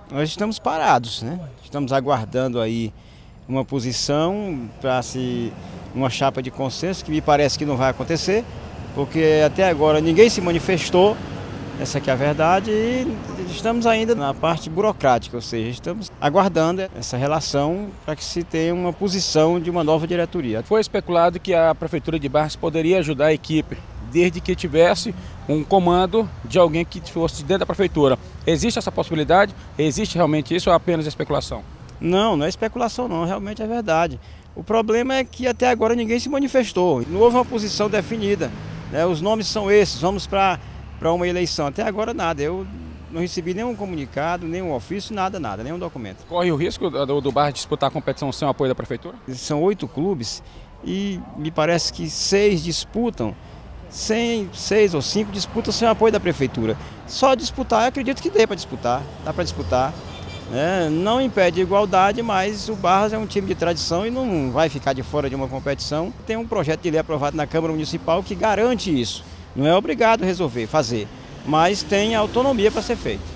Nós estamos parados, né? Estamos aguardando aí uma posição para uma chapa de consenso, que me parece que não vai acontecer, porque até agora ninguém se manifestou, essa aqui é a verdade, e estamos ainda na parte burocrática, ou seja, estamos aguardando essa relação para que se tenha uma posição de uma nova diretoria. Foi especulado que a Prefeitura de Barras poderia ajudar a equipe, desde que tivesse um comando de alguém que fosse dentro da Prefeitura. Existe essa possibilidade? Existe realmente isso ou é apenas especulação? Não, não é especulação não, realmente é verdade. O problema é que até agora ninguém se manifestou, não houve uma posição definida, né? Os nomes são esses, vamos para uma eleição. Até agora nada, eu não recebi nenhum comunicado, nenhum ofício, nada, nenhum documento. Corre o risco do Barras disputar a competição sem o apoio da Prefeitura? São 8 clubes e me parece que 6 disputam, 6 ou 5 disputam sem o apoio da Prefeitura. Só disputar, eu acredito que dê para disputar, dá para disputar. Não impede a igualdade, mas o Barras é um time de tradição e não vai ficar de fora de uma competição. Tem um projeto de lei aprovado na Câmara Municipal que garante isso. Não é obrigado a resolver, fazer, mas tem autonomia para ser feito.